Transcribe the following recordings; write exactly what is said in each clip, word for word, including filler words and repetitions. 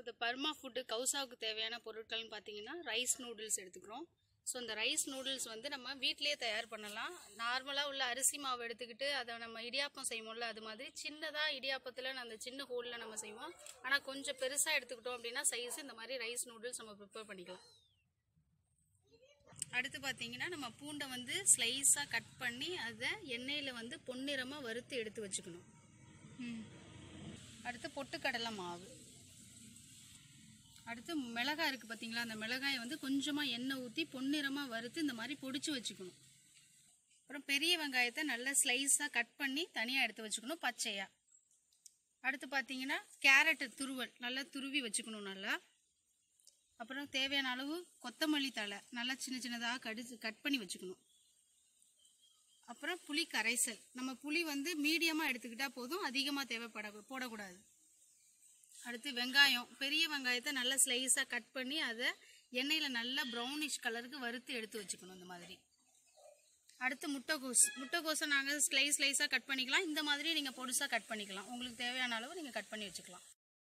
இந்த Burma food கௌசாவுக்கு தேவையான பொருட்கள்னு பார்த்தீங்கன்னா ரைஸ் நூடுல்ஸ் எடுத்துக்கிறோம். ஸோ இந்த ரைஸ் நூடுல்ஸ் வந்து நம்ம வீட்டிலேயே தயார் பண்ணலாம். நார்மலாக உள்ள அரிசி மாவு எடுத்துக்கிட்டு அதை நம்ம இடியாப்பம் செய்வோம்ல, அது மாதிரி சின்னதாக இடியாப்பத்தில் அந்த சின்ன ஹோலில் நம்ம செய்வோம். ஆனால் கொஞ்சம் பெருசாக எடுத்துக்கிட்டோம் அப்படின்னா சைஸ் இந்த மாதிரி ரைஸ் நூடுல்ஸ் நம்ம ப்ரிப்பேர் பண்ணிக்கலாம். அடுத்து பார்த்தீங்கன்னா நம்ம பூண்டை வந்து ஸ்லைஸாக கட் பண்ணி அதை எண்ணெயில் வந்து பொன்னிறமாக வறுத்து எடுத்து வச்சுக்கணும். அடுத்து பொட்டுக்கடலை மாவு. அடுத்து மிளகாய் இருக்குது பார்த்தீங்களா, அந்த மிளகாயை வந்து கொஞ்சமாக எண்ணெய் ஊற்றி பொன்னிறமாக வறுத்து இந்த மாதிரி பொடிச்சு வச்சுக்கணும். அப்புறம் பெரிய வெங்காயத்தை நல்லா ஸ்லைஸாக கட் பண்ணி தனியாக எடுத்து வச்சுக்கணும் பச்சையாக. அடுத்து பார்த்தீங்கன்னா கேரட்டு துருவல் நல்லா துருவி வச்சுக்கணும் நல்லா. அப்புறம் தேவையான அளவு கொத்தமல்லி தழை நல்லா சின்ன சின்னதாக கடிச்சு கட் பண்ணி வச்சுக்கணும். அப்புறம் புளி கரைசல், நம்ம புளி வந்து மீடியமாக எடுத்துக்கிட்டால் போதும், அதிகமாக தேவைப்பட போடக்கூடாது. அடுத்து வெங்காயம், பெரிய வெங்காயத்தை நல்லா ஸ்லைஸாக கட் பண்ணி அதை எண்ணெயில் நல்லா ப்ரௌனிஷ் கலருக்கு வறுத்து எடுத்து வச்சுக்கணும் இந்த மாதிரி. அடுத்து முட்டைகோஸ், முட்டைகோஸை நாங்கள் ஸ்லைஸ் ஸ்லைஸாக கட் பண்ணிக்கலாம். இந்த மாதிரி நீங்கள் பொடிசாக கட் பண்ணிக்கலாம். உங்களுக்கு தேவையான அளவு நீங்கள் கட் பண்ணி வச்சுக்கலாம்.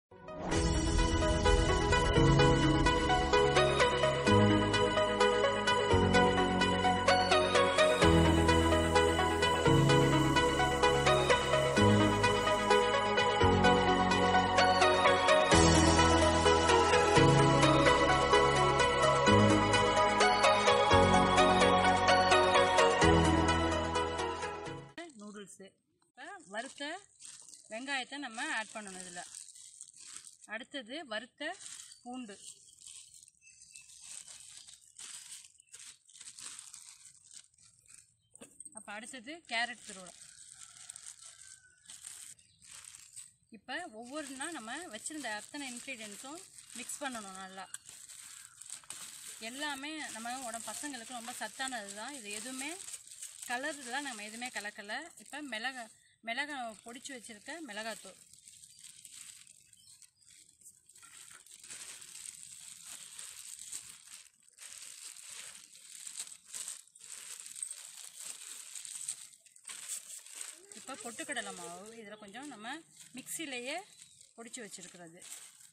இப்போ வறுத்த வெங்காயத்தை நம்ம ஆட் பண்ணணும் இதில். அடுத்தது வறுத்த பூண்டு, அப்போ அடுத்தது கேரட் துருவல். இப்போ ஒவ்வொருனா நம்ம வச்சுருந்த அத்தனை இன்க்ரீடியன்ஸும் மிக்ஸ் பண்ணணும் நல்லா. எல்லாமே நம்ம உடம்பு பசங்களுக்கு ரொம்ப சத்தானது தான். இது எதுவுமே கலர்லாம் நம்ம எதுவுமே கலக்கலை. இப்போ மிளகா மிளகா பொடிச்சு வச்சுருக்க மிளகாத்தூள், இப்போ பொட்டுக்கடலை மாவு இதில் கொஞ்சம் நம்ம மிக்சிலேயே பொடிச்சு வச்சுருக்கிறது.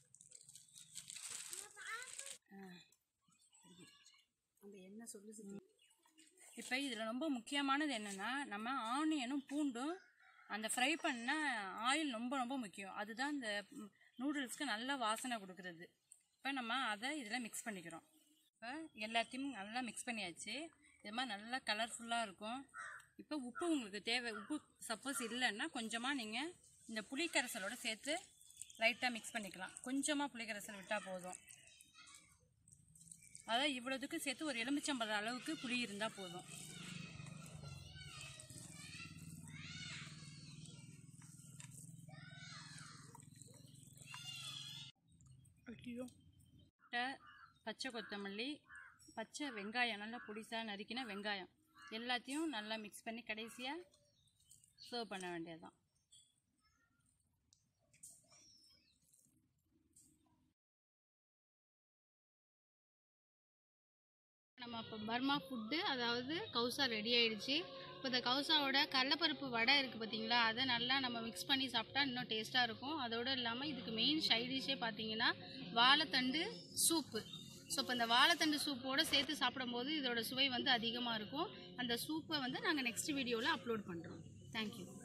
அந்த எண்ணெய் சொல்லி இப்போ இதில் ரொம்ப முக்கியமானது என்னென்னா, நம்ம ஆனியனும் பூண்டும் அந்த ஃப்ரை பண்ண ஆயில் ரொம்ப ரொம்ப முக்கியம். அதுதான் இந்த நூடுல்ஸ்க்கு நல்ல வாசனை கொடுக்குறது. இப்போ நம்ம அதை இதில் மிக்ஸ் பண்ணிக்கிறோம். இப்போ எல்லாத்தையும் நல்லா மிக்ஸ் பண்ணியாச்சு. இது மாதிரி நல்லா கலர்ஃபுல்லாக இருக்கும். இப்போ உப்பு உங்களுக்கு தேவை. உப்பு சப்போஸ் இல்லைன்னா கொஞ்சமாக நீங்கள் இந்த புளிக்கரைசலோடு சேர்த்து லைட்டாக மிக்ஸ் பண்ணிக்கலாம். கொஞ்சமாக புளிக்கரைசல் விட்டால் போதும். அதான் இவ்வளோதுக்கு சேர்த்து ஒரு எலுமிச்சம்பழம் அளவுக்கு புளி இருந்தால் போதும். பச்சை கொத்தமல்லி, பச்சை வெங்காயம், நல்லா பொடிசாக நறுக்கின வெங்காயம் எல்லாத்தையும் நல்லா மிக்ஸ் பண்ணி கடைசியாக சர்வ் பண்ண வேண்டியதுதான். நம்ம இப்போ பர்மா ஃபுட்டு அதாவது கௌசா ரெடி ஆகிடுச்சு. இப்போ இந்த கௌசாவோட கடலைப்பருப்பு வடை இருக்குது பார்த்தீங்களா, அதை நல்லா நம்ம மிக்ஸ் பண்ணி சாப்பிட்டா இன்னும் டேஸ்ட்டாக இருக்கும். அதோடு இல்லாமல் இதுக்கு மெயின் சைட் டிஷ்ஷே பார்த்தீங்கன்னா வாழைத்தண்டு சூப்பு. ஸோ இப்போ இந்த வாழைத்தண்டு சூப்போடு சேர்த்து சாப்பிடும்போது இதோட சுவை வந்து அதிகமாக இருக்கும். அந்த சூப்பை வந்து நாங்கள் நெக்ஸ்ட் வீடியோவில் அப்லோட் பண்ணுறோம். தேங்க்யூ.